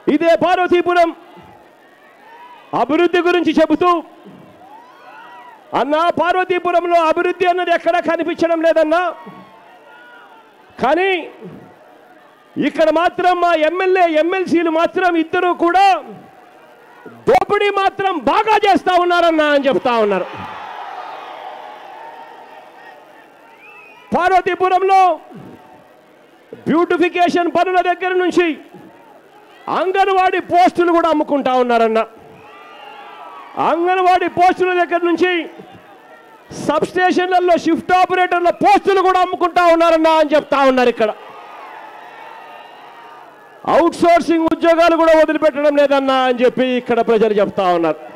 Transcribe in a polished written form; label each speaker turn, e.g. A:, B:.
A: ఇదే పార్వతీపురం అభివృద్ధి గురించి చెబుతూ అన్నా పార్వతీపురంలో అభివృద్ధి అన్నది ఎక్కడా కనిపించడం లేదన్నా, కానీ ఇక్కడ మాత్రం మా ఎమ్మెల్యే ఎమ్మెల్సీలు మాత్రం ఇద్దరు కూడా దోపిడీ మాత్రం బాగా చేస్తా ఉన్నారన్నా అని చెప్తా ఉన్నారు. పార్వతీపురంలో బ్యూటిఫికేషన్ పనుల దగ్గర నుంచి అంగన్వాడీ పోస్టులు కూడా అమ్ముకుంటా ఉన్నారన్న. అంగన్వాడీ పోస్టుల దగ్గర నుంచి సబ్ స్టేషన్లలో షిఫ్ట్ ఆపరేటర్ల పోస్టులు కూడా అమ్ముకుంటా ఉన్నారన్నా అని చెప్తా ఉన్నారు. ఇక్కడ అవుట్ సోర్సింగ్ ఉద్యోగాలు కూడా వదిలిపెట్టడం లేదన్నా అని చెప్పి ఇక్కడ ప్రజలు చెప్తా ఉన్నారు.